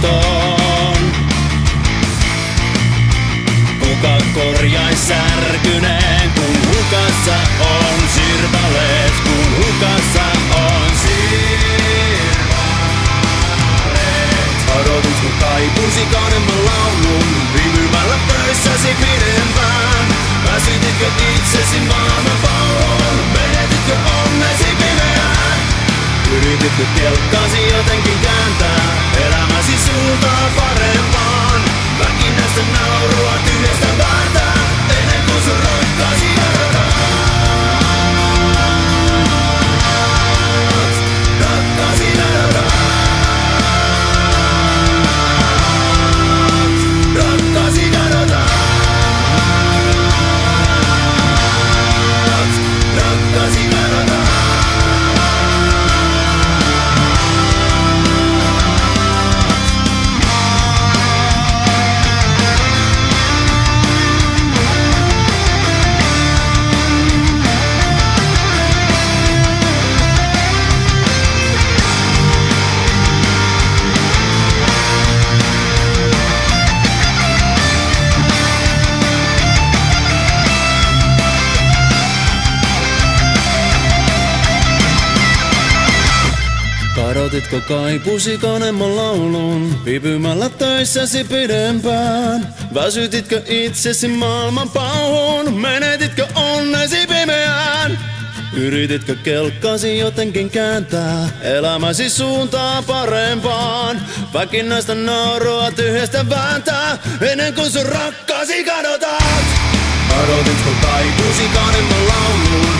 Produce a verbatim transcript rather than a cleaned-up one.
muistoon. Kuka korjais särkyneen, kun hukassa on sirpaleet, kun hukassa on sirpaleet. Odotus kun kaipuisi kaunemman laulun, viipymällä pöissäsi pidempään. Väsytitkö itsesi maailman palloon, menetitkö onnesi pimeään? Yrititkö kelkkaasi jotenkin kääntää elämäsi suuntaa parempaan? Väkinäistä naurua tyhjästä vääntää, ennen kuin sun rakkaasi erotat. Rakkaasi erotat. Rakkaasi erotat. Rakkaasi erotat. Kadotitko kaipusi kaunemman laulun, viipymällä töissäsi pidempään? Väsytitkö itsesi maailman pauhuun, menetitkö onnesi pimeään? Yrititkö kelkkasi jotenkin kääntää elämäsi suuntaa parempaan? Väkinäistä naurua tyhjästä vääntää, ennen kuin sun rakkaasi kadotat. Kadotitko kaipusi kaunemman laulun,